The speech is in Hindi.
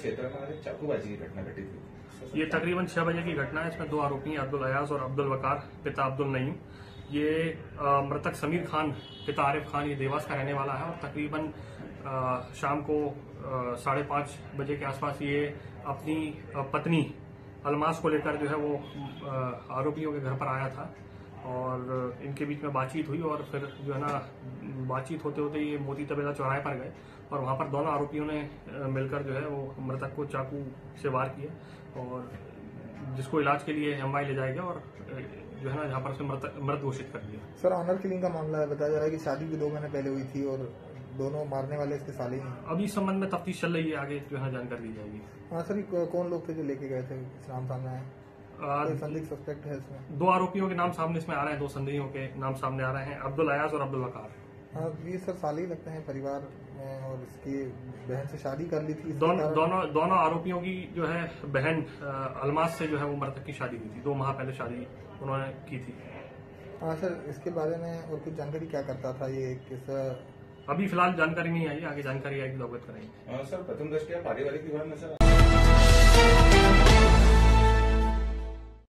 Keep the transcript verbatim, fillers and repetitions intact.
क्षेत्र में आज चाकूबाजी की घटना घटित हुई। ये तकरीबन छह बजे की घटना है। इसमें दो आरोपी हैं, अब्दुल अयाज और अब्दुल वकार, पिता अब्दुल नईम। ये आ, मृतक समीर खान पिता आरिफ खान ये देवास का रहने वाला है और तकरीबन आ, शाम को साढ़े पाँच बजे के आसपास ये अपनी आ, पत्नी अलमास को लेकर जो है वो आ, आरोपियों के घर पर आया था और इनके बीच में बातचीत हुई और फिर जो है ना बातचीत होते होते ये मोती तबेला चौराहे पर गए और वहां पर दोनों आरोपियों ने मिलकर जो है वो मृतक को चाकू से वार किया और जिसको इलाज के लिए एमआई ले जाया गया और जो है ना यहाँ पर से मृत मृत घोषित कर दिया। सर, ऑनर किलिंग का मामला है। बताया जा रहा है कि शादी भी दो महीने पहले हुई थी और दोनों मारने वाले इसके साले हैं। अभी इस संबंध में तफ्तीश चल रही है, आगे जो है जानकारी दी जाएगी। हाँ सर, कौन लोग थे जो लेके गए थे? नाम सामने आए? संदिग्ध सस्पेक्ट है इसमें? दो आरोपियों के नाम सामने इसमें आ रहे हैं, दो संदेहियों के नाम सामने आ रहे हैं, अब्दुल अयाज और अब्दुल वकार। हाँ, ये सर साले ही लगते हैं परिवार में और इसकी बहन से शादी कर ली थी। दोनों दोनों दोनों आरोपियों की जो है बहन अलमास से जो है वो मृतक की शादी हुई थी, दो माह पहले शादी उन्होंने की थी। हाँ सर, इसके बारे में और कुछ जानकारी क्या करता था ये? किस अभी फिलहाल जानकारी नहीं आई, आगे जानकारी आएगी तो अवगत करेंगे। सर, प्रथम दृष्टया पारिवारिक विवाद नजर